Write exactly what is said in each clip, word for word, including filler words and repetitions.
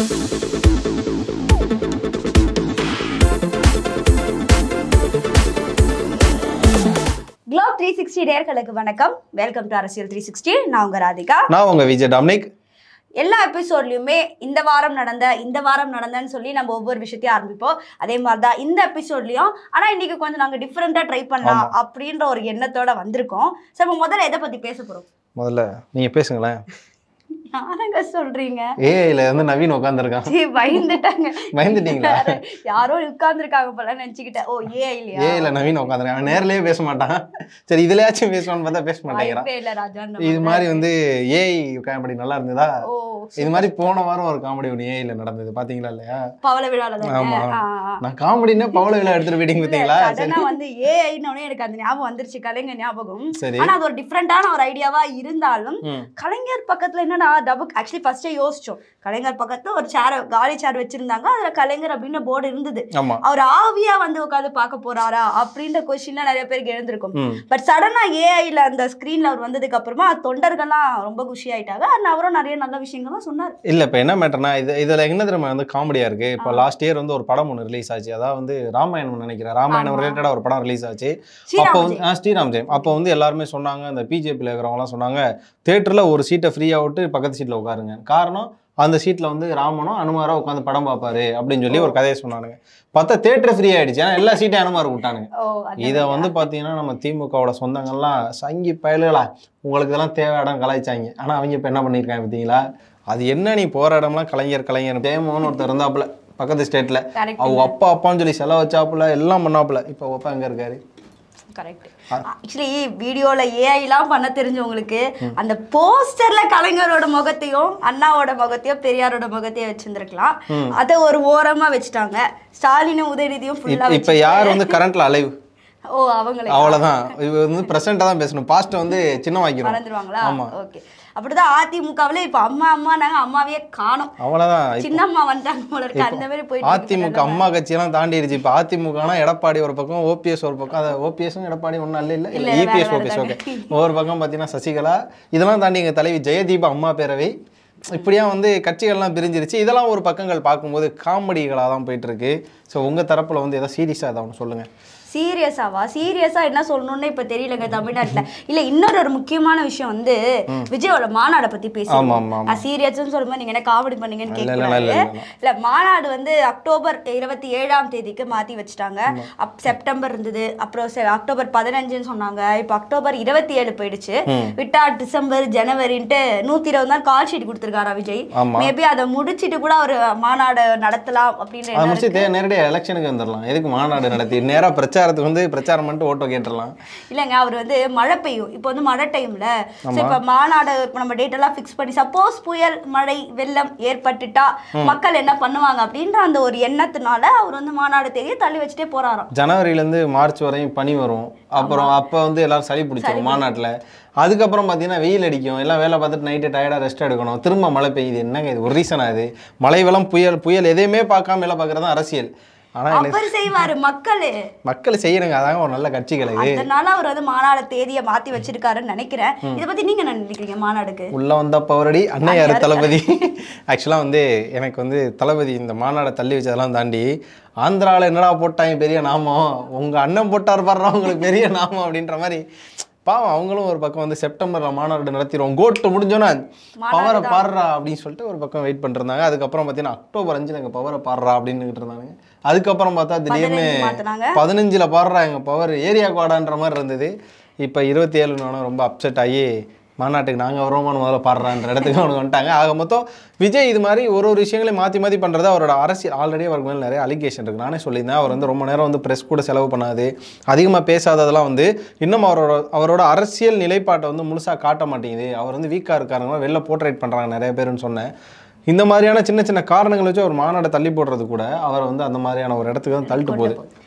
Globe three sixty நேயர்களுக்கு வணக்கம். Welcome to Arasiyal three sixty. நான் உங்க ராதிகா. நான் உங்க விஜய் டாமினிக். எல்லா எபிசோட்லயுமே இந்த வாரம் நடந்த இந்த வாரம் நடந்தன்னு சொல்லி நம்ம ஒவ்வொரு விஷயத்தையும் ஆரம்பிப்போம். அதே மாதிரி தான் இந்த எபிசோட்லயும் ஆனா இன்னைக்கு கொஞ்சம் நாங்க டிஃபரெண்டா ட்ரை பண்ணலாம் அப்படின்ற ஒரு எண்ணத்தோட வந்திருக்கோம். சோ நம்ம முதல்ல எதை பத்தி பேச போறோம்? முதல்ல நீங்க பேசுங்களேன். யாரங்க சொல்றீங்க? ஏஐல வந்து நவீன் உட்கார்ந்திருக்கான். சீ பயந்துட்டாங்க. பயந்துட்டீங்களா? யாரோ உட்கார்ந்திருக்காங்க போல நினைச்சிட்டேன். ஓ ஏஐ இல்லையா? ஏஐல நவீன் உட்கார்ந்திருக்கான். அவன் நேர்லயே பேச மாட்டான். சரி இதுலயாச்சும் பேசணும்னு பார்த்தா பேச மாட்டேங்கிறான். இல்ல ராஜா. இது மாதிரி வந்து ஏஐ காமெடி நல்லா இருந்ததா? ஓ இது மாதிரி போன வாரம் ஒரு காமெடி ஒன்று ஏஐல நடந்தது பாத்தீங்களா இல்லையா? பவள விழால. ஆமா நான் காமெடினா பவள விழா எடுத்துட்டு போயிட்டீங்க பாத்தீங்களா? சடனா வந்து ஏஐன்னு எனக்கு அந்த ஞாபகம் வந்துருச்சு, கலைஞர் ஞாபகம். ஆனா அது ஒரு டிஃபரெண்டான ஒரு ஐடியாவா இருந்தாலும் கலைஞர் பக்கத்துல என்னன்னா டபுக் ஆக்சுவலி ஃபர்ஸ்டே யோசிச்சோம். கலைஞர் பக்கத்துல ஒரு சேர் காலி சேர் வச்சிருந்தாங்க, அதுல கலைஞர் அப்படின்னு போர்டு இருந்தது. அவர் ஆவியா வந்து உட்காந்து பார்க்க போறாரா அப்படின்ற கொஸ்டின்லாம் நிறைய பேருக்கு எழுந்திருக்கும். பட் சடனா ஏஐல அந்த ஸ்கிரீன்ல அவர் வந்ததுக்கு அப்புறமா தொண்டர்கள்லாம் ரொம்ப குஷி ஆயிட்டாங்க. அவரும் நிறைய நல்ல விஷயங்கள்லாம் சொன்னார். இல்ல இப்ப என்ன மேட்டர்னா இது இதுல என்ன தெரியுமா வந்து காமெடியா இருக்கு. இப்போ லாஸ்ட் இயர் வந்து ஒரு படம் ஒன்று ரிலீஸ் ஆச்சு. அதாவது வந்து ராமாயணம் நினைக்கிறேன், ராமாயணம் ரிலேட்டடா ஒரு படம் ரிலீஸ் ஆச்சு. அப்போ வந்து ஸ்ரீராம் ஜெயம் அப்போ வந்து எல்லாருமே சொன்னாங்க, அந்த பிஜேபியில் இருக்கிறவங்க எல்லாம் சொன்னாங்க தியேட்டர்ல ஒரு சீட்டை ஃப்ரீயா விட்டு பக்கத்து சீட்ல உட்காருங்க. காரணம் அந்த சீட்ல வந்து ராமனும் அனுமாரா உட்காந்து படம் பார்ப்பாரு அப்படின்னு சொல்லி ஒரு கதையை சொன்னானுங்க. பார்த்தா தியேட்டர் ஃப்ரீ ஆயிடுச்சு, ஏன்னா எல்லா சீட்டையும் அனுமார் விட்டானுங்க. இதை வந்து பாத்தீங்கன்னா நம்ம திமுகவோட சொந்தங்கள்லாம் சங்கி பயலுகளா உங்களுக்கு இதெல்லாம் தேவை இடம் கலாய்ச்சாங்க. ஆனா அவங்க இப்ப என்ன பண்ணிருக்காங்க பார்த்தீங்களா? அது என்ன நீ போற இடம்லாம் கலைஞர் கலைஞர் ஜெயமோகன் ஒருத்தர் இருந்தாப்புல பக்கத்து ஸ்டேட்ல, அவங்க அப்பா அப்பான்னு சொல்லி செலவு வச்சாப்புல எல்லாம் பண்ணாப்புல. இப்ப அப்பா எங்க இருக்காரு? கரெக்ட். ஆக்சுவலி வீடியோல ஏஐலாம் பண்ண தெரிஞ்சவங்களுக்கு அந்த போஸ்டர்ல கலைஞரோட முகத்தையும் அண்ணாவோட முகத்தையும் பெரியாரோட முகத்தையும் வச்சிருந்திருக்கலாம். அதை ஒரு ஓரமா வச்சுட்டாங்க. ஸ்டாலினும் உதயநிதியும் ஃபுல்லா. இப்ப யார் வந்து கரண்ட்ல அலைவ்? ஓ அவங்களே அவ்வளவுதான். இது வந்து பிரசன்ட்டா தான் பேசணும், பாஸ்ட் வந்து சின்ன வாக்கிரும் மறந்துடுவாங்களா? ஓகே. அப்படிதான் அதிமுகவுல இப்ப அம்மா அம்மா நாங்க அம்மாவே காணோம். அவ்வளவுதான். சின்னம்மா வந்துட்டாங்க போல இருக்கு. அந்த மாதிரி போயிட்டு அதிமுக அம்மா கட்சி எல்லாம் தாண்டிடுச்சு. இப்ப அதிமுகனா எடப்பாடி ஒரு பக்கம், ஓபிஎஸ் ஒரு பக்கம். அது ஓபிஎஸும் எடப்பாடி ஒன்றும் அல்ல இல்ல இல்ல இபிஎஸ் ஓபிஎஸ். ஓகே. ஒவ்வொரு பக்கம் பாத்தீங்கன்னா சசிகலா, இதெல்லாம் தாண்டி எங்க தலைவி ஜெயதீபா அம்மா பேரவை, இப்படியா வந்து கட்சிகள்லாம் பிரிஞ்சிருச்சு. இதெல்லாம் ஒரு பக்கங்கள் பார்க்கும்போது காமெடிகளாக தான் போயிட்டு இருக்கு. ஸோ உங்க தரப்புல வந்து ஏதாவது சீரியஸா ஏதாவது ஒன்று சொல்லுங்க. சீரியஸாவா? சீரியஸா என்ன சொல்லணும்னு இப்ப தெரியலங்க தமிழ்நாட்டுல. இல்ல இன்னொரு ஒரு முக்கியமான விஷயம் வந்து விஜயோட மாநாடை பத்தி பேசுவோம். சீரியஸ்ன்னு சொல்லும்போது நீங்க என்ன காமெடி பண்ணீங்கன்னு கேட்கறாரு. இல்ல மாநாடு வந்து அக்டோபர் இருபத்தி ஏழாம் தேதிக்கு மாத்தி வச்சுட்டாங்க. செப்டம்பர் இருந்தது, அப்புறம் அக்டோபர் பதினஞ்சுன்னு சொன்னாங்க. இப்ப அக்டோபர் இருபத்தி ஏழு போயிடுச்சு. விட்டா டிசம்பர் ஜனவரின்ட்டு நூத்தி இருபது நாள் கால் ஷீட் கொடுத்திருக்காரா விஜய். மேபி அதை முடிச்சிட்டு கூட ஒரு மாநாடு நடத்தலாம் அப்படின்னு. நேரடியா எலெக்ஷனுக்கு வந்துடலாம், எதுக்கு மாநாடு நடத்தி நேரா பிரச்சாரம் வந்து பிரச்சாரம் பண்ணிட்டு ஓட்டோ கேட்டுடலாம். இல்லைங்க, அவர் வந்து மழை பெய்யும், இப்போ வந்து மழை டைம்ல இப்போ மாநாடு நம்ம டேட் எல்லாம் ஃபிக்ஸ் பண்ணி சப்போஸ் புயல் மழை வெள்ளம் ஏற்பட்டுட்டா மக்கள் என்ன பண்ணுவாங்க அப்படின்ற அந்த ஒரு எண்ணத்தினால அவர் வந்து மாநாடு தேதியை தள்ளி வச்சுட்டே போறாராம். ஜனவரியில இருந்து மார்ச் வரையும் பனி வரும். அப்புறம் அப்ப வந்து எல்லாரும் சளி பிடிச்சோம் மாநாட்டுல. அதுக்கப்புறம் பார்த்தீங்கன்னா வெயில் அடிக்கும், எல்லாம் வேலை பார்த்துட்டு நைட்டு டயர்டாக ரெஸ்ட் எடுக்கணும், திரும்ப மழை பெய்யுது. என்னங்க இது ஒரு ரீசனா? இது மழை வெள்ளம் புயல் புயல் எதையுமே பார்க்காம வேலை பார்க்கறது தான் அரசியல். மக்கள் செய்யணுங்க, அதாங்க ஒரு நல்ல கட்சிகள். அதனால அவர் வந்து மாநாடு தேதியை மாத்தி வச்சிருக்காருன்னு நினைக்கிறேன். இதை பத்தி நீங்க என்ன நினைக்கிறீங்க? மாநாடுக்கு உள்ள வந்த பவரடி அன்னையாரு தளபதி. ஆக்சுவலா வந்து எனக்கு வந்து தளபதி இந்த மாநாடை தள்ளி வச்சதெல்லாம் தாண்டி ஆந்திராவில் என்னடா போட்டாங்க பெரிய நாமம், உங்க அண்ணன் போட்டார் பாடுறா உங்களுக்கு பெரிய நாமம் அப்படின்ற மாதிரி. பாவம் அவங்களும் ஒரு பக்கம் வந்து செப்டம்பர்ல மாநாடு நடத்திடுவோம், கோட்டு முடிஞ்சோன்னா பவரை பாடுறா அப்படின்னு சொல்லிட்டு ஒரு பக்கம் வெயிட் பண்ணிருந்தாங்க. அதுக்கப்புறம் பார்த்தீங்கன்னா அக்டோபர் அஞ்சுல எங்க பவரை பாடுறா அப்படின்னு இருந்தாங்க. அதுக்கப்புறம் பார்த்தா திடீர்னு பதினஞ்சுல பாடுறா எங்க பவர் ஏரியா கோடான்ற மாதிரி இருந்தது. இப்போ இருபத்தி ஏழுன்னு ரொம்ப அப்செட் ஆகி மாநாட்டுக்கு நாங்கள் வருவோமான்னு முதல்ல பாடுறான்ற இடத்துக்கு அவங்க வந்துட்டாங்க. ஆக மொத்தம் விஜய் இது மாதிரி ஒரு ஒரு விஷயங்களையும் மாற்றி மாற்றி பண்ணுறது அவரோட அரசியல். ஆல்ரெடி அவருக்கு மேலே நிறைய அலிகேஷன் இருக்குது. நானே சொல்லியிருந்தேன், அவர் வந்து ரொம்ப நேரம் வந்து ப்ரெஸ் கூட செலவு பண்ணாது, அதிகமாக பேசாததெல்லாம் வந்து இன்னும் அவரோட அவரோட அரசியல் நிலைப்பாட்டை வந்து முழுசாக காட்ட மாட்டேங்குது. அவர் வந்து வீக்காக இருக்காருங்க, வெளில போர்ட்ரேட் பண்ணுறாங்க நிறைய பேருன்னு சொன்னேன். இந்த மாதிரியான சின்ன சின்ன காரணங்கள் வச்சு அவர் மாநாட்டை தள்ளி போடுறது கூட அவர் வந்து அந்த மாதிரியான ஒரு இடத்துக்கு தான் தள்ளிட்டு போகுது.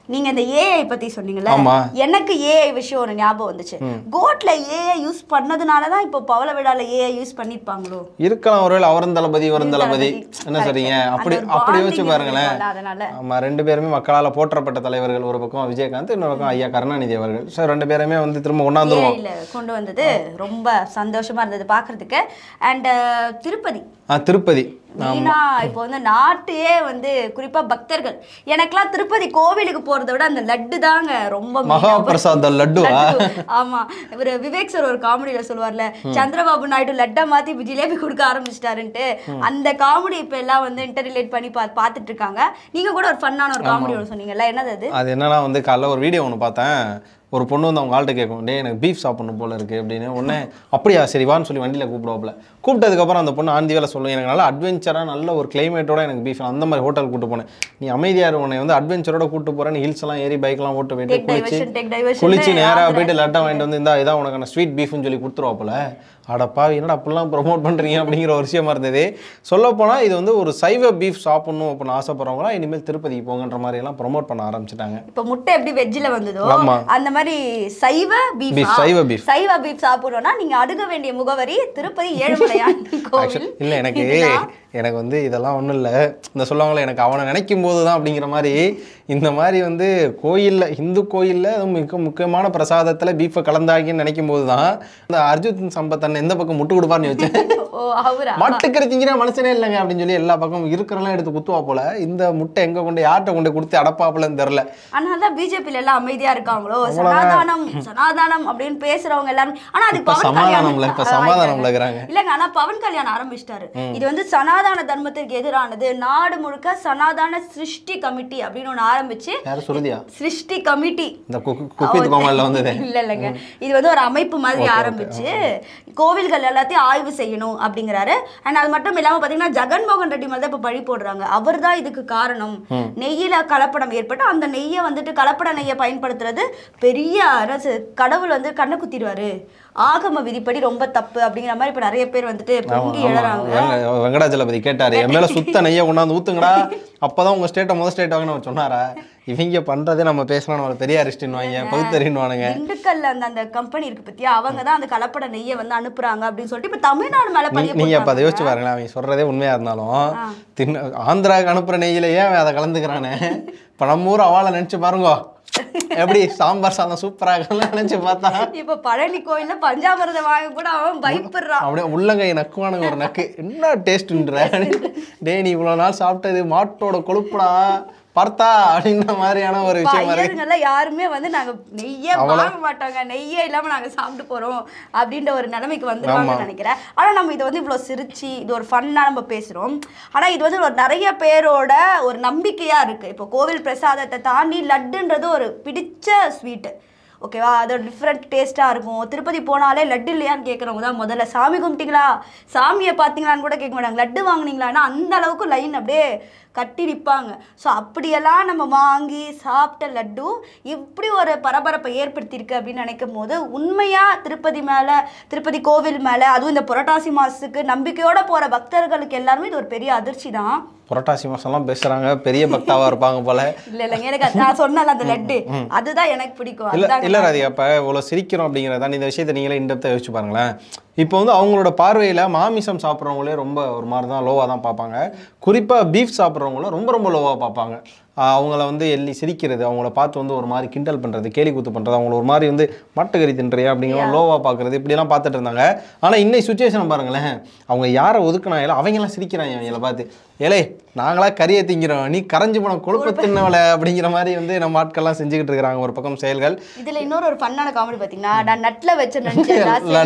நீங்க இந்த ஏஐ பத்தி சொன்னீங்கல்ல, எனக்கு ஏஐ விஷயம் ஒரு ஞாபகம் வந்துச்சு. கோட்ல ஏஐ யூஸ் பண்ணதுனாலதான் இப்போ பவள விழால ஏஐ யூஸ் பண்ணிருப்பாங்களோ இருக்கலாம். ஒருவேளை அவரும் தளபதி இவரும் தளபதி என்ன சொல்றீங்க, அப்படி அப்படி யோசிச்சு பாருங்களேன். ஆமா, ரெண்டு பேருமே மக்களால் போற்றப்பட்ட தலைவர்கள். ஒரு பக்கம் விஜயகாந்த், இன்னொரு பக்கம் ஐயா கருணாநிதி அவர்கள். ஸோ ரெண்டு பேருமே வந்து திரும்ப ஒன்னாந்துருவோம் கொண்டு வந்தது ரொம்ப சந்தோஷமா இருந்தது பாக்குறதுக்கு. அண்ட் திருப்பதி திருப்பதி மெயினா இப்போ வந்து நாட்டையே வந்து குறிப்பா பக்தர்கள், எனக்கெல்லாம் திருப்பதி கோவிலுக்கு போறதை விட அந்த லட்டு தாங்க ரொம்ப மகாபிரசாத லட்டு. ஆமா, இவர் விவேக் சார் ஒரு காமெடியில சொல்லுவார்ல, சந்திரபாபு நாயுடு லட்டா மாத்தி ஜிலேபி கொடுக்க ஆரம்பிச்சிட்டாருன்ட்டு. அந்த காமெடி இப்ப எல்லாம் வந்து இன்டர்ரிலேட் பண்ணி பா பாத்துட்டு இருக்காங்க. நீங்க கூட ஒரு ஃபன்னான ஒரு காமெடி ஒன்று சொன்னீங்கல்ல, என்னது அது? அது என்னன்னா வந்து காலைல ஒரு வீடியோ ஒன்று பார்த்தேன். ஒரு பொண்ணு வந்து அவங்க ஆள்கிட்ட கேட்கும், டே எனக்கு பீஃப் சாப்பிடணும் போல இருக்குது அப்படின்னு. உடனே அப்படியா சரி வான்னு சொல்லி வண்டியில் கூப்பிடுவாப்புல. கூப்பிட்டதுக்கப்புறம் அந்த பொண்ணு ஆந்தி வேலை சொல்லும், எனக்கு நல்லா அட்வென்ச்சராக நல்ல ஒரு கிளைமேட்டோட எனக்கு பீஃப் அந்த மாதிரி ஹோட்டல் கூப்பிட்டு போனேன். நீ அமைதியாக உன்னை வந்து அட்வென்ச்சரோட கூப்பிட்டு போகிறேன்னு ஹில்ஸ் எல்லாம் ஏறி பைக்லாம் ஓட்டு போயிட்டு குளிச்சு குளிச்சு நேராக போயிட்டு லட்டா வாங்கிட்டு வந்து இந்த இதான் உனக்கான ஸ்வீட் பீஃப்னு சொல்லி கொடுத்துருவாப்புல. அடப்பா என்னடா அப்படிலாம் ப்ரொமோட் பண்ணுறீங்க அப்படிங்கிற ஒரு விஷயமா இருந்தது. சொல்லப்போனால் இது வந்து ஒரு சைவ பீஃப் சாப்பிடணும் அப்படின்னு ஆசைப்படுறவங்களா இனிமேல் திருப்பதிக்கு போங்கன்ற மாதிரி எல்லாம் ப்ரொமோட் பண்ண ஆரம்பிச்சிட்டாங்க. இப்போ முட்டை எப்படி வெஜ்ஜில் வந்ததோ அந்த மாதிரி சைவ பீஃப் சைவ பீஃப் சைவ பீஃப் சாப்பிடணும்னா நீங்க அணுக வேண்டிய முகவரி திருப்பதி ஏழுமலையான் கோவில். இல்லை எனக்கு எனக்கு வந்து இதெல்லாம் ஒன்றும் இல்லை, இந்த சொல்லுவாங்களே எனக்கு அவனை நினைக்கும் போது தான் அப்படிங்கிற மாதிரி. இந்த மாதிரி வந்து கோயிலில் இந்து கோயிலில் மிக முக்கியமான பிரசாதத்தில் பீஃபை கலந்தாகின்னு நினைக்கும் போது தான் இந்த அர்ஜுன் சம்பத் அண்ணன் எந்த பக்கம் முட்டு கொடுப்பார்னு வச்சேன். மட்டுக்கிற திங்கிற மனுஷனே இல்லைங்க அப்படின்னு சொல்லி எல்லா பக்கம் இருக்கிறெல்லாம் எடுத்து குத்துவா போல. இந்த முட்டை எங்க கொண்டு யார்கிட்ட கொண்டு கொடுத்து அடப்பாப்புலன்னு தெரியல. அதனாலதான் பிஜேபியில எல்லாம் அமைதியா இருக்காங்களோ, சனாதானம் சனாதானம் அப்படின்னு பேசுறவங்க எல்லாரும். ஆனா அது சமாதானம்ல இப்ப சமாதானம்ல இருக்கிறாங்க இல்லங்க. ஆனா பவன் கல்யாண் ஆரம்பிச்சிட்டாரு, இது வந்து சனாதன தர்மத்திற்கு எதிரானது, நாடு முழுக்க சனாதன சிருஷ்டி கமிட்டி அப்படின்னு ஒண்ணு ஆரம்பிச்சு. யாரு சொல்லுதியா? சிருஷ்டி கமிட்டி இந்த குக்வித் கோமாளில வந்தது இல்ல இல்லங்க. இது வந்து ஒரு அமைப்பு மாதிரி ஆரம்பிச்சு கோவில்கள் எல்லாத்தையும் ஆய்வு செய்யணும் அப்படிங்கிறாரு. அண்ட் அது மட்டும் இல்லாம பாத்தீங்கன்னா ஜெகன்மோகன் ரெட்டி மேல தான் இப்ப பழி போடுறாங்க. அவர் தான் இதுக்கு காரணம். நெய்யில கலப்படம் ஏற்பட்டு அந்த நெய்யை வந்துட்டு கலப்பட நெய்யை பயன்படுத்துறது பெரிய அரசு கடவுள் வந்து கண்ணை குத்திடுவாரு, ஆகம விதிப்படி ரொம்ப தப்பு அப்படிங்கிற மாதிரி இப்ப நிறைய பேர் வந்துட்டு பொங்கி எழறாங்க. வெங்கடாஜலபதி கேட்டாரு, என் மேல சுத்த நெய்யை கொண்டாந்து ஊத்துங்கடா, அப்பதான் உங்க ஸ்டேட்டை முதல் ஸ்டேட் வாங்கன்னு சொன்னாரா? இவங்க பண்றதே நம்ம பேசலாம், நம்ம பெரிய அரிஸ்டின்வாங்க பகுத்தறின்வானுங்க. திண்டுக்கல்ல அந்த அந்த கம்பெனி இருக்கு பத்தியா, அவங்க தான் அந்த கலப்பட நெய்யை வந்து அனுப்புறாங்க அப்படின்னு சொல்லிட்டு இப்ப தமிழ்நாடு மேல பழிய போடுறாங்க. நீங்க அப்ப அதை யோசிச்சு பாருங்களேன், அவங்க சொல்றதே உண்மையா இருந்தாலும் ஆந்திராவுக்கு அனுப்புற நெய்யிலேயே அவன் அதை கலந்துக்கிறானே. இப்ப நம்ம ஊர் அவளை நினைச்சு பாருங்க, எப்படி சாம்பார் சாதம் சூப்பராக நினைச்சு பார்த்தா. இப்ப பழனி கோயில்ல பஞ்சாமிரதம் வாங்க கூட அவன் பயப்படுறான். அப்படியே உள்ளங்கை நக்குவானுங்க ஒரு நக்கு, என்ன டேஸ்ட்ன்ற. டே நீ இவ்வளவு நாள் சாப்பிட்டது மாட்டோட கொழுப்புடா பார்த்தா அப்படின்ற மாதிரியான ஒரு விஷயம். யாருமே வந்து நாங்க நெய்யே வாங்க மாட்டாங்க, நெய்யே இல்லாம நாங்க சாப்பிட்டு போறோம் அப்படின்ற ஒரு நிலைமைக்கு வந்துருவாங்கன்னு நினைக்கிறேன். ஆனா நம்ம இதை வந்து இவ்வளவு சிரிச்சு இது ஒரு ஃபன்னா நம்ம பேசுறோம். ஆனா இது வந்து ஒரு நிறைய பேரோட ஒரு நம்பிக்கையா இருக்கு. இப்போ கோவில் பிரசாதத்தை தாண்டி லட்டுன்றது ஒரு பிடிச்ச ஸ்வீட்டு, ஓகேவா? அது ஒரு டிஃப்ரெண்ட் டேஸ்ட்டாக இருக்கும். திருப்பதி போனாலே லட்டு இல்லையான்னு கேட்குறவங்க தான் முதல்ல சாமி கும்பிட்டீங்களா, சாமியை பார்த்தீங்களான்னு கூட கேட்க மாட்டாங்க, லட்டு வாங்கினீங்களான்னா அந்த அளவுக்கு லைன் அப்படியே கட்டி நிற்பாங்க. ஸோ அப்படியெல்லாம் நம்ம வாங்கி சாப்பிட்ட லட்டு இப்படி ஒரு பரபரப்பை ஏற்படுத்தியிருக்கு அப்படின்னு நினைக்கும் போது உண்மையாக திருப்பதி மேலே, திருப்பதி கோவில் மேலே, அதுவும் இந்த புரட்டாசி மாதத்துக்கு நம்பிக்கையோடு போகிற பக்தர்களுக்கு எல்லாருமே இது ஒரு பெரிய அதிர்ச்சி தான். புரட்டாசி மாசம்லாம் பேசுறாங்க, பெரிய பக்தாவா இருப்பாங்க போல. இல்ல இல்லங்க, எனக்கு நான் சொன்னல அந்த லட்டு அதுதான் எனக்கு பிடிக்கும். இல்ல இல்ல ராதிகா, அப்ப இவ்வளவு சிரிக்கிறோம் அப்படிங்கிறதா இந்த விஷயத்தை நீங்களே இன்டெப்தா யோசிச்சு பாருங்களேன். இப்போ வந்து அவங்களோட பார்வையில மாமிசம் சாப்பிட்றவங்களே ரொம்ப ஒரு மாதிரி தான் லோவா தான் பார்ப்பாங்க. குறிப்பா பீஃப் சாப்பிட்றவங்களும் ரொம்ப ரொம்ப லோவா பார்ப்பாங்க. அவங்கள வந்து எள்ளி சிரிக்கிறது, அவங்கள பார்த்து வந்து ஒரு மாதிரி கிண்டல் பண்ணுறது, கேலி கூத்து பண்ணுறது, அவங்கள ஒரு மாதிரி வந்து மாட்டுக்கறி தின்றியா அப்படிங்கிற லோவாக பார்க்குறது, இப்படிலாம் பார்த்துட்டு இருந்தாங்க. ஆனால் இன்னைக்கு சுச்சுவேஷன் பாருங்களேன், அவங்க யாரை ஒதுக்குனாங்களோ அவங்கெல்லாம் சிரிக்கிறாங்க அவங்கள பார்த்து. ஏலே நாங்களா கறியை திங்கிறோம், நீ கரைஞ்சு போன கொழுப்பு தின்னவளை அப்படிங்கிற மாதிரி வந்து நம்ம ஆட்கள்லாம் செஞ்சுக்கிட்டு இருக்கிறாங்க ஒரு பக்கம் செயல்கள். இதில் இன்னொரு ஒரு ஃபன்னான காமெடி பார்த்தீங்கன்னா, நான் நட்டில் வச்சு நினச்சேன்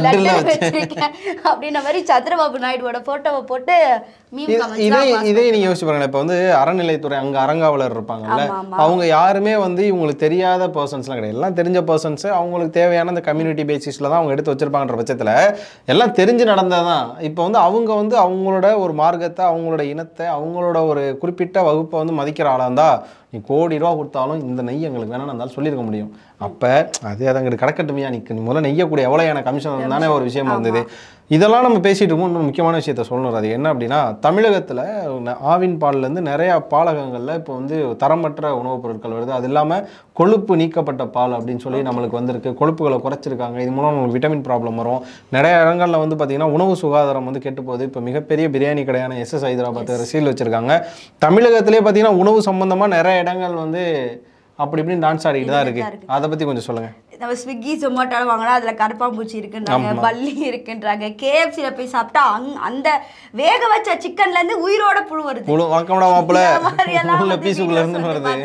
அப்படின்ற மாதிரி சந்திரபாபு நாயுடுவோட ஃபோட்டோவை போட்டு இதே இதே நீங்கள் யோசிச்சு பாருங்களேன். இப்போ வந்து அறநிலைத்துறை அங்கே அறங்காவலர் இருப்பாங்கல்ல, அவங்க யாருமே வந்து இவங்களுக்கு தெரியாத பர்சன்ஸ்லாம் கிடையாது, எல்லாம் தெரிஞ்ச பர்சன்ஸ். அவங்களுக்கு தேவையான அந்த கம்யூனிட்டி பேசிஸில் தான் அவங்க எடுத்து வச்சிருப்பாங்கன்ற பட்சத்தில் எல்லாம் தெரிஞ்சு நடந்ததான். இப்போ வந்து அவங்க வந்து அவங்களோட ஒரு மார்க்கத்தை, அவங்களோட இனத்தை, அவங்களோட ஒரு குறிப்பிட்ட வகுப்பை வந்து மதிக்கிற ஆளாக இருந்தால் நீ கோடி ரூபா கொடுத்தாலும் இந்த நெய் எங்களுக்கு வேணாம்னு இருந்தாலும் சொல்லியிருக்க முடியும். அப்போ அதே அதை அங்கிட்டு கிடக்கட்டுமையா, நீ முதல்ல நெய்யக்கூடிய எவ்வளோ எனக்கு கமிஷன் தானே ஒரு விஷயம் இருந்தது. இதெல்லாம் நம்ம பேசிகிட்டு இருக்கோம். இன்னொரு முக்கியமான விஷயத்த சொல்லணும். அது என்ன அப்படின்னா, தமிழகத்தில் ஆவின் பால்லேருந்து நிறையா பாலகங்களில் இப்போ வந்து தரமற்ற உணவுப் பொருட்கள் வருது. அது இல்லாமல் கொழுப்பு நீக்கப்பட்ட பால் அப்படின்னு சொல்லி நம்மளுக்கு வந்திருக்கு. கொழுப்புகளை குறைச்சிருக்காங்க. இது மூலம் நம்மளுக்கு விட்டமின் ப்ராப்ளம் வரும். நிறைய இடங்களில் வந்து பார்த்திங்கன்னா உணவு சுகாதாரம் வந்து கெட்டு போகுது. இப்போ மிகப்பெரிய பிரியாணி கடையான எஸ்எஸ் ஹைதராபாத் சீல் வச்சுருக்காங்க. தமிழகத்திலே பார்த்திங்கன்னா உணவு சம்மந்தமாக நிறைய இடங்கள் வந்து அப்படி இப்படின்னு டான்ஸ் ஆடிக்கிட்டு தான் இருக்குது. அதை பற்றி கொஞ்சம் சொல்லுங்கள். நம்ம ஸ்விக்கி ஜொமேட்டோல வாங்கினா அதில் கருப்பாம்பூச்சி இருக்குன்றாங்க, பல்லி இருக்குன்றாங்க. கேஎஃப்சியில் போய் சாப்பிட்டா அங் அந்த வேக வச்ச சிக்கன்லேருந்து உயிரோட புழு வருது. புழு வாக்கம்டா மாப்பிள்ள பீஸுக்குள்ள இருந்து வருது.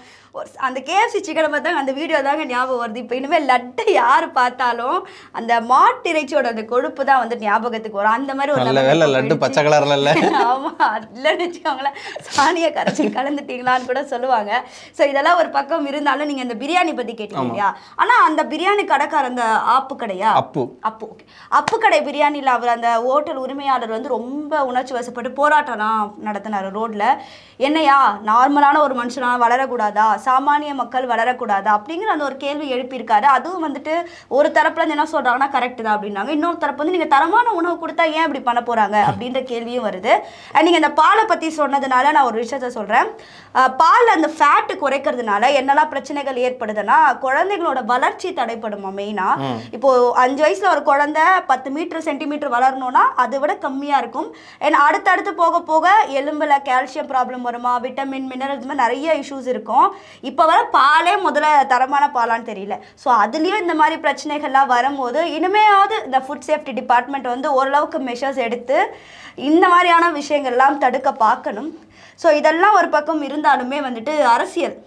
அந்த கேஎஃப்சி சிக்கனை பார்த்தா அந்த வீடியோ தாங்க ஞாபகம் வருது. இப்போ இனிமேல் லட்டை யார் பார்த்தாலும் அந்த மாட்டு இறைச்சியோட அந்த கொழுப்பு தான் வந்து ஞாபகத்துக்கு வரும். அந்த மாதிரி ஒரு நல்ல வேலை லட்டு பச்சை கலர்ல இல்லை. ஆமாம், இல்லைன்னு வச்சுக்கோங்களேன், சாணியை கரைச்சி கலந்துட்டீங்களான்னு கூட சொல்லுவாங்க. ஸோ இதெல்லாம் ஒரு பக்கம் இருந்தாலும் நீங்கள் இந்த பிரியாணி பற்றி கேட்டீங்க இல்லையா? ஆனால் அந்த பிரியாணி கடைக்கார அந்த ஆப்பு கடையா அப்பு அப்பு ஓகே அப்பு கடை பிரியாணியில் அவர் அந்த ஹோட்டல் உரிமையாளர் வந்து ரொம்ப உணர்ச்சி வசப்பட்டு போராட்டம்லாம் நடத்தினார் ரோட்டில். என்னையா நார்மலான ஒரு மனுஷனாக வளரக்கூடாதா, சாமானிய மக்கள் வளரக்கூடாதா அப்படிங்கிற அந்த ஒரு கேள்வி எழுப்பியிருக்காரு. அதுவும் வந்துட்டு ஒரு தரப்புல இருந்து என்ன சொல்றாங்கன்னா கரெக்ட் தான் அப்படின்னாங்க. இன்னொரு தரப்பு வந்து நீங்க தரமான உணவு கொடுத்தா ஏன் இப்படி பண்ண போறாங்க அப்படின்ற கேள்வியும் வருது. நீங்க இந்த பாலை பத்தி சொன்னதுனால நான் ஒரு விஷயத்த சொல்றேன். பால் அந்த ஃபேட்டு குறைக்கிறதுனால என்னெல்லாம் பிரச்சனைகள் ஏற்படுதுன்னா, குழந்தைகளோட வளர்ச்சி தடைப்படுமா மெயினா. இப்போ அஞ்சு வயசுல ஒரு குழந்தை பத்து மீட்டர் சென்டிமீட்டர் வளரணும்னா அதை விட கம்மியா இருக்கும். ஏன்னா அடுத்தடுத்து போக போக எலும்புல கால்சியம் ப்ராப்ளம் வருமா, விட்டமின் மினரல் இது மாதிரி நிறைய இஷ்யூஸ் இருக்கும். இப்போ வர பாலே முதல்ல தரமான பாலான்னு தெரியல. ஸோ அதுலேயும் இந்த மாதிரி பிரச்சனைகள்லாம் வரும்போது இனிமையாவது இந்த ஃபுட் சேஃப்டி டிபார்ட்மெண்ட் வந்து ஓரளவுக்கு மெஷர்ஸ் எடுத்து இந்த மாதிரியான விஷயங்கள்லாம் தடுக்க பார்க்கணும். ஸோ இதெல்லாம் ஒரு பக்கம் இருந்தாலுமே வந்துட்டு அரசியல்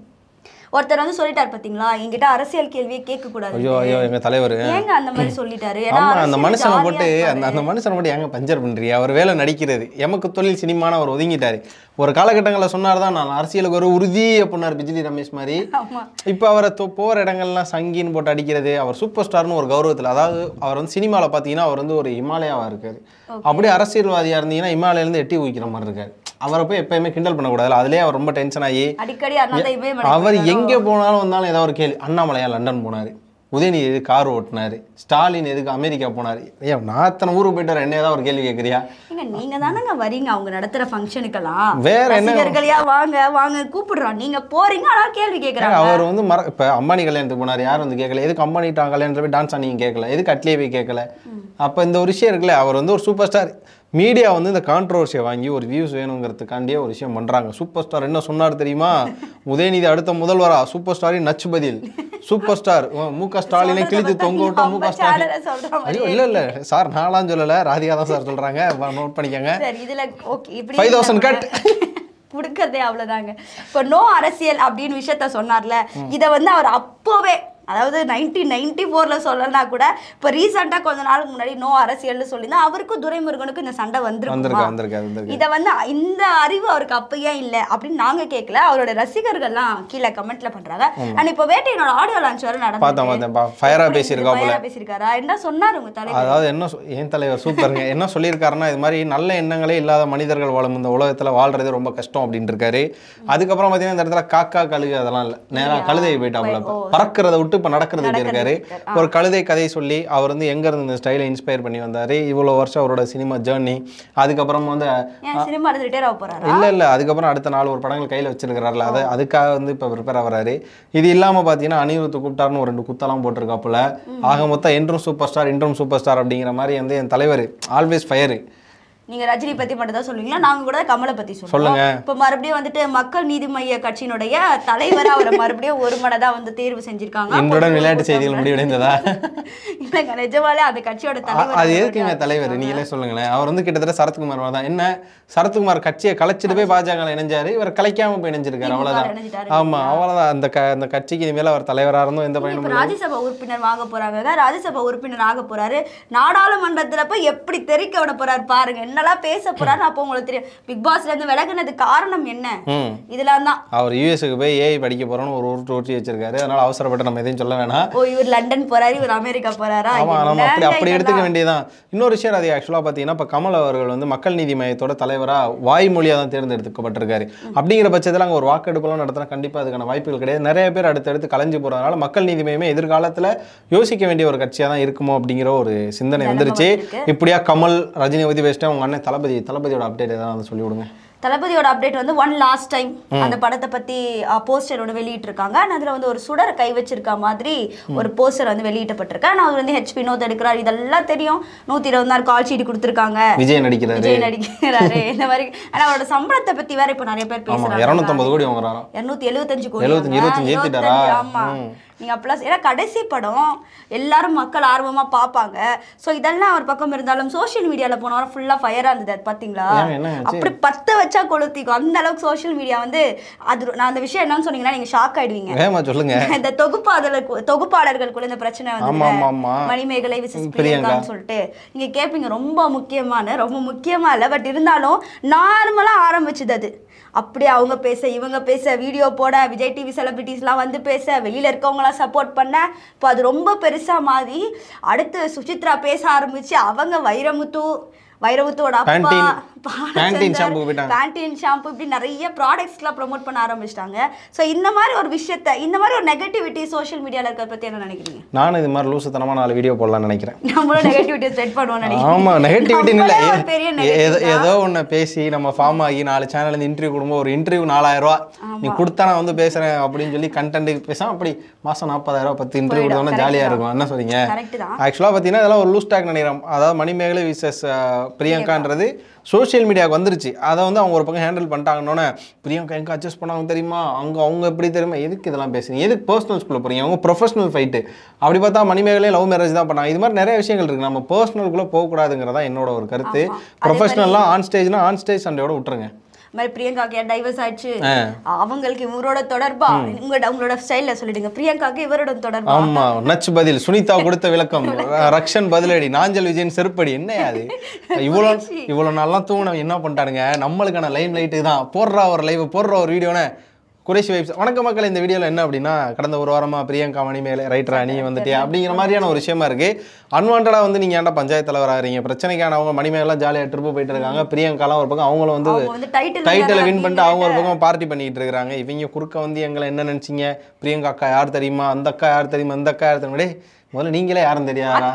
ஒருத்தர் வந்து சொல்லிட்டார் பாத்தீங்களா, என்கிட்ட அரசியல் கேள்வியை கேட்க கூடாது. ஐயோ ஐயோ எங்க தலைவர் ஏங்க அந்த மாதிரி சொல்லிட்டாரு? அந்த மனுஷனை போட்டு அந்த அந்த மனுஷனை போட்டு ஏங்க பஞ்சர் பண்றீங்க? அவர் வேலை நடிக்கிறது, எமக்கு தொழில் சினிமான அவர் ஒதுங்கிட்டாரு. ஒரு காலகட்டங்களில் சொன்னார் தான் நான் அரசியலுக்கு ஒரு உறுதி அப்படின்னார் பிஜிலி ரமேஷ் மாதிரி. இப்போ அவரை போகிற இடங்கள்லாம் சங்கின்னு போட்டு அடிக்கிறது. அவர் சூப்பர் ஸ்டார்னு ஒரு கௌரவத்தில், அதாவது அவர் வந்து சினிமாவில் பார்த்தீங்கன்னா அவர் வந்து ஒரு இமாலயாவாக இருக்காரு. அப்படியே அரசியல்வாதியாக இருந்தீங்கன்னா இமாலயிலேருந்து எட்டி ஊக்கிற மாதிரி இருக்காரு. அவரை போய் எப்பயுமே கிண்டல் பண்ணக்கூடாது. அதுலேயே அவர் ரொம்ப டென்ஷன் ஆகி அடிக்கடி அவர் எங்கே போனாலும் வந்தாலும் ஏதாவது ஒரு கேள்வி. அண்ணாமலையா லண்டன் போனார், உதயநிதி எதுக்கு கார் ஓட்டினார், ஸ்டாலின் எதுக்கு அமெரிக்கா போனார். ஏன் நான் அத்தனை ஊருக்கு போயிட்டு என்ன ஏதாவது ஒரு கேள்வி கேட்குறியா? நீங்க தானங்க வரீங்க அவங்க நடத்துற ஃபங்க்ஷனுக்கெல்லாம், வேற என்ன வாங்க வாங்க கூப்பிடுறான், நீங்க போறீங்க ஆனா கேள்வி கேட்குறாங்க. அவர் வந்து மர இப்போ அம்பானி கல்யாணத்துக்கு போனார், யாரும் வந்து கேட்கல. எதுக்கு அம்பானி கல்யாணத்துல போய் டான்ஸ் ஆனீங்க கேட்கல, எதுக்கு அட்லியே போய் கேட்கல. அப்போ இந்த ஒரு விஷயம் இருக்குல்ல, அவர் வந்து ஒரு சூப்பர் ஸ்டார். மீடியா வந்து இந்த கான்ட்ரவர்சியை வாங்கி ஒரு வியூஸ் வேணுங்கிறதுக்காண்டியே ஒரு விஷயம் பண்ணுறாங்க. சூப்பர் ஸ்டார் என்ன சொன்னார் தெரியுமா? உதயநிதி அடுத்த முதல்வரா சூப்பர் ஸ்டாரின் நச்சு பதில். சூப்பர் ஸ்டார் மு க ஸ்டாலினை கிழித்து தொங்க விட்டா மு க ஸ்டாலின். ஐயோ இல்லை இல்லை சார், நான்லாம் சொல்லலை, ராதிகா தான் சார் சொல்கிறாங்க, நோட் பண்ணிக்கோங்க. ஃபைவ் தௌசண்ட் கட் கொடுக்கறதே அவ்வளோதாங்க. இப்போ நோ அரசியல் அப்படின்னு விஷயத்த சொன்னார்ல, இதை வந்து அவர் அப்போவே அதாவது நைன்டீன் நைன்டி ஃபோரில் சொல்லனா கூட இப்போ ரீசெண்டாக கொஞ்ச நாளுக்கு முன்னாடி நோ அரசியல்னு சொல்லியிருந்தா அவருக்கும் துரைமுருகனுக்கும் இந்த சண்டை வந்துருக்கு. இதை வந்து இந்த அறிவு அவருக்கு அப்பயே இல்லை அப்படின்னு நாங்கள் கேட்கல, அவரோட ரசிகர்கள்லாம் கீழே கமெண்ட்ல பண்ணுறாங்க. அண்ட் இப்போ வேட்டையோட ஆடியோ லான்ச் வர நடந்து பேசியிருக்காரா என்ன சொன்னார் உங்க தலைவர்? அதாவது என்ன என் தலைவர் சூப்பருங்க. என்ன சொல்லியிருக்காருன்னா, இது மாதிரி நல்ல எண்ணங்களே இல்லாத மனிதர்கள் வாழும் இந்த உலகத்தில் வாழ்றது ரொம்ப கஷ்டம் அப்படின்னு இருக்காரு. அதுக்கப்புறம் பார்த்தீங்கன்னா இந்த இடத்துல காக்கா கழுகு அதெல்லாம் இல்லை, நேராக கழுதை போயிட்டாப்புல, பறக்கிறத விட்டு இப்போ நடக்கிறது இருக்காரு. ஒரு கழுதை கதையை சொல்லி அவர் வந்து எங்க இருந்து இந்த ஸ்டைலை இன்ஸ்பயர் பண்ணி வந்தாரு. இவ்வளவு வருஷம் அவரோட சினிமா ஜேர்னி. அதுக்கப்புறம் வந்து இல்ல இல்ல அதுக்கப்புறம் அடுத்த நாள் ஒரு படங்கள் கையில வச்சிருக்கிறாருல, அதை அதுக்காக வந்து இப்போ ப்ரிப்பேர் ஆகிறாரு. இது இல்லாம பாத்தீங்கன்னா அனிருத் கூப்பிட்டாருன்னு ஒரு ரெண்டு குத்தெல்லாம் போட்டிருக்காப்புல. ஆக மொத்தம் என்றும் சூப்பர் ஸ்டார் இன்றும் சூப்பர் ஸ்டார் அப்படிங்கிற மாதிரி வந்து என் தலைவர் ஆல்வேஸ் ஃபயர். நீங்க ரஜினி பத்தி மட்டும் தான் சொல்லுவீங்களா? நாங்க கூட கமலை பத்தி சொல்லுங்க. இப்ப மறுபடியும் வந்துட்டு மக்கள் நீதி மய்ய கட்சியினுடைய தலைவர் அவரை மறுபடியும் ஒரு மனதா வந்து தேர்வு செஞ்சிருக்காங்க. இன்றுடன் விளையாட்டு செய்திகள் முடிவடைந்ததா? இல்லங்க நிஜமாலே அந்த கட்சியோட தலைவர். அது எதுக்குங்க தலைவர் நீங்களே சொல்லுங்களேன். அவர் வந்து கிட்டத்தட்ட சரத்குமார் தான். என்ன சரத்குமார் கட்சியை கலைச்சிட்டு போய் பாஜக இணைஞ்சாரு, இவர் கலைக்காம போய் இணைஞ்சிருக்காரு, அவ்வளவுதான். ஆமா அவ்வளவுதான். அந்த அந்த கட்சிக்கு இனிமேல அவர் தலைவரா இருந்தும் எந்த பயனும். ராஜ்யசபா உறுப்பினர் வாங்க போறாங்க, ராஜ்யசபா உறுப்பினர் ஆக போறாரு. நாடாளுமன்றத்துல போய் எப்படி தெரிக்க விட போறாரு பாருங்க. என்னெல்லாம் பேச போறாரு அப்போ உங்களுக்கு தெரியும். பிக் பாஸ்ல இருந்து விலகுனது காரணம் என்ன? இதெல்லாம் தான். அவர் யூஎஸ்க்கு போய் ஏஐ படிக்க போறோம்னு ஒரு ஊர் ஊற்றி வச்சிருக்காரு. அதனால அவசரப்பட்டு நம்ம எதையும் சொல்ல வேணாம். ஓ இவர் லண்டன் போறாரு, இவர் அமெரிக்கா போறாரா? ஆமா நம்ம அப்படி அப்படி எடுத்துக்க வேண்டியதான். இன்னொரு விஷயம் அது ஆக்சுவலா பாத்தீங்கன்னா இப்ப கமல் அவர்கள் வந்து மக்கள் நீதி மையத்தோட தலைவரா வாய்மொழியா தான் தேர்ந்தெடுக்கப்பட்டிருக்காரு. அப்படிங்கிற பட்சத்துல அங்க ஒரு வாக்கெடுப்பெல்லாம் நடத்தினா கண்டிப்பா அதுக்கான வாய்ப்புகள் கிடையாது. நிறைய பேர் அடுத்தடுத்து கலைஞ்சு போறதுனால மக்கள் நீதி மையமே எதிர்காலத்துல யோசிக்க வேண்டிய ஒரு கட்சியா தான் இருக்குமோ அப்படிங்கிற ஒரு சிந்தனை வந்துருச்சு. இப்படியா கமல் ரஜினி பத்தி பேசிட்டா உங்க அண்ணன் தளபதி தளபதியோட அப்டேட் ஏதாவது சொல்லி விடுங்க. தளபதியோட அப்டேட் வந்து ஒன் லாஸ்ட் டைம் அந்த படத்தை பத்தி போஸ்டர் ஒன்று வெளியிட்டு இருக்காங்க. அதுல வந்து ஒரு சுடர் கை வச்சிருக்க மாதிரி ஒரு போஸ்டர் வந்து வெளியிட்டப்பட்டிருக்கு. ஆனா அவர் வந்து ஹெச் வினோத் எடுக்கிறார், இதெல்லாம் தெரியும். நூத்தி இருபது நாள் கால் ஷீட் கொடுத்துருக்காங்க, விஜய் நடிக்கிறாரு விஜய் நடிக்கிறாரு இந்த மாதிரி. ஆனா அவரோட சம்பளத்தை பத்தி வேற இப்ப நிறைய பேர் பேசுறாங்க. இருநூத்தி ஐம்பது கோடி வாங்குறாரா? இருநூத்தி எழுபத்தஞ்சு கோடி. இருபத்தஞ்சு ஏத்திட்டாரா? ஆமா நீங்க அப்பெல்லாம் ஏன்னா கடைசி படம் எல்லாரும் மக்கள் ஆர்வமா பார்ப்பாங்க. ஸோ இதெல்லாம் ஒரு பக்கம் இருந்தாலும் சோஷியல் மீடியால போன வாரம் ஃபுல்லா ஃபயரா இருந்தது. அது பாத்தீங்களா? அப்படி பத்து வச்சா கொளுத்திக்கும் அந்த அளவுக்கு சோஷியல் மீடியா வந்து. அது நான் அந்த விஷயம் என்னன்னு சொன்னீங்கன்னா நீங்க ஷாக் ஆயிடுவீங்க. சொல்லுங்க. இந்த தொகுப்பாளர் தொகுப்பாளர்களுக்குள்ள இந்த பிரச்சனை வந்து மணிமேகலை விசஸ் பிரியங்கான்னு சொல்லிட்டு நீங்க கேட்பீங்க. ரொம்ப முக்கியமான ரொம்ப முக்கியமா இல்லை, பட் இருந்தாலும் நார்மலா ஆரம்பிச்சது அது. அப்படி அவங்க பேச இவங்க பேச வீடியோ போட விஜய் டிவி செலிபிரிட்டிஸ்லாம் வந்து பேச வெளியில இருக்கவங்களாம் சப்போர்ட் பண்ண இப்போ அது ரொம்ப பெருசா மாதிரி. அடுத்து சுசித்ரா பேச ஆரம்பிச்சு அவங்க வைரமுத்து வைரமுத்தோட அப்பா பேண்டீன் ஷாம்பு இப்படி நிறைய ப்ராடக்ட்ஸ்லாம் ப்ரொமோட் பண்ண ஆரம்பிச்சிட்டாங்க. ஸோ இந்த மாதிரி ஒரு விஷயத்த இந்த மாதிரி ஒரு நெகட்டிவிட்டி சோஷியல் மீடியாவில் இருக்கிறத பற்றி என்ன நினைக்கிறீங்க? நானும் இது மாதிரி லூசுத்தனமா நாலு வீடியோ போடலாம்னு நினைக்கிறேன். நம்மளும் நெகட்டிவிட்டி ஸ்ப்ரெட் பண்ணுவோம் நினைக்கிறேன். ஆமா நெகட்டிவிட்டி இல்லை, ஏதோ ஒன்று பேசி நம்ம ஃபார்ம் ஆகி நாலு சேனல் இன்டர்வியூ கொடுக்கும். ஒரு இன்டர்வியூ நாலாயிரம் ரூபா நீ கொடுத்தா நான் வந்து பேசுறேன் அப்படின்னு சொல்லி கண்டென்ட் பேசாம அப்படி மாசம் நாற்பதாயிரம் ரூபாய் பத்து இன்டர்வியூ கொடுத்தோம்னா ஜாலியா இருக்கும். என்ன சொல்றீங்க? ஆக்சுவலா பாத்தீங்கன்னா இதெல்லாம் ஒரு லூஸ் டாக் நினைக்கிறேன். அதாவது மணிமேகலை விசஸ் பிரியங்கான்றது சோஷியல் மீடியாவுக்கு வந்துருச்சு. அதை வந்து அவங்க ஒரு பக்கம் ஹேண்டில் பண்ணிட்டாங்கன்னொன்னே பிரியங்கா எங்கே அட்ஜஸ்ட் பண்ணாங்க தெரியுமா, அவங்க அவங்க எப்படி தெரியுமா, எதுக்கு இதெல்லாம் பேசுறீங்க, எதுக்கு பர்சனல்ஸ்குள்ளே போகிறீங்க, அவங்க ப்ரொஃபஷனல் ஃபைட்டு. அப்படி பார்த்தா மணிமேகலையும் லவ் மேரேஜ் தான் பண்ணாங்க. இது மாதிரி நிறைய விஷயங்கள் இருக்குது. நம்ம பர்சனலுக்குள்ளே போகக்கூடாதுங்கிறதா என்னோட ஒரு கருத்து. ப்ரொஃபஷனல்லாம் ஆன் ஸ்டேஜ்னா ஆன் ஸ்டேஜ் சண்டையோட விட்டுருங்க. மாதிரி பிரியங்காக்கு டைவர்ஸ் ஆயிடுச்சு, அவங்களுக்கு இவரோட தொடர்பா உங்க உங்களோட ஸ்டைல்ல சொல்லிடுங்க. பிரியங்காக்கு இவரோட தொடர்பா. ஆமா நச்சு பதில். சுனிதா கொடுத்த விளக்கம், ரக்ஷன் பதிலடி, நாஞ்சல் விஜயன் செருப்படி. என்ன அது இவ்வளவு இவ்வளவு நாளா தூங்கின என்ன பண்ணிட்டானுங்க. நம்மளுக்கான லைம் லைட்டு தான் போடுறா ஒரு லைவ் போடுற ஒரு வீடியோன்னு குறைசி வைப்ஸ். வணக்க மக்கள், இந்த வீடியோவில் என்ன அப்படின்னா கடந்த ஒரு வாரமாக பிரியங்கா மணிமேகலை ரைட்டரா நீ வந்துட்டியா அப்படிங்கிற மாதிரியான ஒரு விஷயமா இருக்குது. அன்வான்டாக வந்து நீங்கள் ஏன்டா பஞ்சாயத்து தலைவர் ஆகிறீங்க, பிரச்சனைக்கான அவங்க மணிமேகலாம் ஜாலியாக ட்ரிப்பு போயிட்டு இருக்காங்க. பிரியங்காலாம் ஒரு பக்கம் அவங்களும் வந்து டைட்டில் வின் பண்ணிட்டு அவங்க ஒரு பக்கம் பார்ட்டி பண்ணிட்டு இருக்காங்க. இவங்க குறுக்க வந்து எங்களை என்ன நினச்சிங்க, பிரியங்கா அக்கா யார் தெரியுமா, அந்த அக்கா யார் தெரியுமா, அந்த அக்கா யார் தெரியுமா, முதல்ல நீங்களே யாரும் தெரியாதா?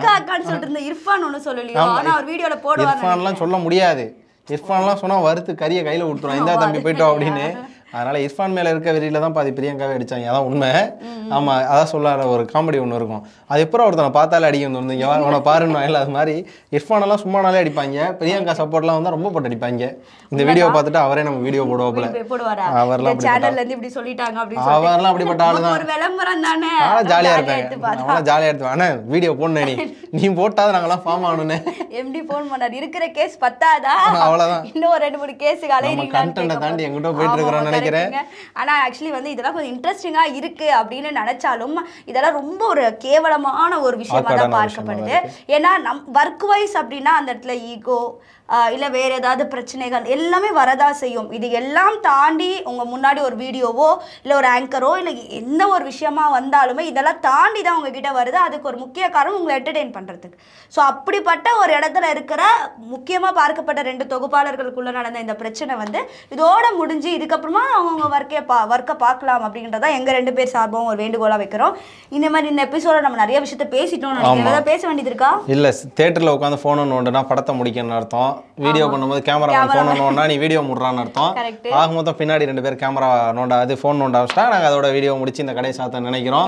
இர்ஃபான்லாம் சொல்ல முடியாது. இர்ஃபான்லாம் சொன்னால் வறுத்து கறியை கையில் கொடுத்துரும், இந்த தம்பி போயிட்டோம் அப்படின்னு. அதனால இர்ஃபான் மேலே இருக்க வெறியில தான் பாதி பிரியங்காவே அடிச்சாங்க. அதான் உண்மை. ஆமாம், அதான் சொல்லாத ஒரு காமெடி ஒன்று இருக்கும். அது எப்போ ஒருத்தனை பார்த்தாலே அடிக்க வந்து அவனை பாருன்னு இல்லை. அது மாதிரி இர்ஃபானெல்லாம் சும்மானாலே அடிப்பாங்க. பிரியங்கா சப்போர்ட்லாம் வந்து ரொம்ப போட்டு அடிப்பாங்க. இந்த வீடியோ பார்த்துட்டு அவரே நம்ம வீடியோ போடுவோம்ல, அவர்லாம் அவர்லாம் அப்படிப்பட்ட ஆளு தான். ஆனால் ஜாலியாக இருப்பாங்க, அவனா ஜாலியாக எடுத்துவான். ஆனால் வீடியோ போடணும் நீ நீ போட்டாதான் நாங்களாம் ஃபார்ம் ஆகணும்னு எம்டி ஃபோன் பண்ணார். இருக்கிற கேஸ் பத்தாதா, அவ்வளோதான். இன்னும் ரெண்டு மூணு கேஸுக்கு அலையிறீங்க, கண்டென்ட்டை தாண்டி எங்கிட்ட போயிட்டு இருக்கிறோம். ஆனா ஆக்சுவலி வந்து இதெல்லாம் கொஞ்சம் இன்ட்ரெஸ்டிங்கா இருக்கு அப்படின்னு நினைச்சாலும் இதெல்லாம் ரொம்ப ஒரு கேவலமான ஒரு விஷயமா தான் பார்க்கப்படுது. ஏன்னா நம் ஒர்க் வைஸ் அப்படின்னா அந்த இடத்துல ஈகோ இல்லை வேற ஏதாவது பிரச்சனைகள் எல்லாமே வரதா செய்யும். இது எல்லாம் தாண்டி உங்க முன்னாடி ஒரு வீடியோவோ இல்லை ஒரு ஆங்கரோ இல்லை எந்த ஒரு விஷயமா வந்தாலுமே இதெல்லாம் தாண்டி தான் உங்ககிட்ட வருது. அதுக்கு ஒரு முக்கிய காரணம் உங்களை என்டர்டெயின் பண்றதுக்கு. ஸோ அப்படிப்பட்ட ஒரு இடத்துல இருக்கிற முக்கியமாக பார்க்கப்பட்ட ரெண்டு தொகுப்பாளர்களுக்குள்ள நடந்த இந்த பிரச்சனை வந்து இதோட முடிஞ்சு இதுக்கப்புறமா அவங்கவுங்க ஒர்க்கே பா ஒர்க்கை பார்க்கலாம் அப்படின்றத எங்கள் ரெண்டு பேர் சார்பும் ஒரு வேண்டுகோளாக வைக்கிறோம். இந்த மாதிரி இந்த எபிசோட நம்ம நிறைய விஷயத்த பேசிட்டோம். ஏதாவது பேச வேண்டியது இருக்கா? இல்லை, தேட்டரில் உட்காந்து ஃபோன் ஒன்றுனா படத்தை முடிக்கணும்னு அர்த்தம். வீடியோ பண்ணும்போது கேமரா ஃபோன் நோண்டா நீ வீடியோ முடுறான்னு அர்த்தம். ஆக மொத்தம் பின்னாடி ரெண்டு பேர் கேமரா நோண்டா அது ஃபோன் நோண்டா வச்சுட்டா நாங்கள் அதோட வீடியோ முடிச்சு இந்த கடையை சாத்த நினைக்கிறோம்.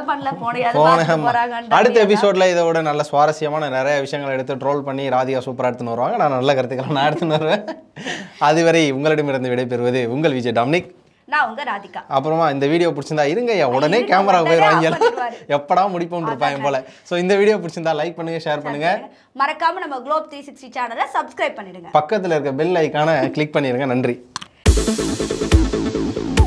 அடுத்த எபிசோட்ல இதோட நல்ல சுவாரஸ்யமான நிறைய விஷயங்கள் எடுத்து ட்ரோல் பண்ணி ராதிகா சூப்பராக எடுத்துன்னு வருவாங்க. நான் நல்ல கருத்துக்களை நான் எடுத்துன்னு வருவேன். அதுவரை உங்களிடமிருந்து விடைபெறுவது உங்கள் விஜய் டாமினிக். நான் உங்க ராதிகா. அப்புறமா இந்த வீடியோ பிடிச்சிருந்தா இருங்க உடனே கேமரா போயிடுவாங்க, எப்படா முடிப்போம் இருப்பாங்க போல. ஸோ இந்த வீடியோ பிடிச்சிருந்தா லைக் பண்ணுங்க, ஷேர் பண்ணுங்க, மறக்காம நம்ம குளோப் த்ரீ சிக்ஸ்டி சேனலை சப்ஸ்கிரைப் பண்ணிடுங்க, பக்கத்தில் இருக்க பெல் ஐக்கானை கிளிக் பண்ணிடுங்க. நன்றி.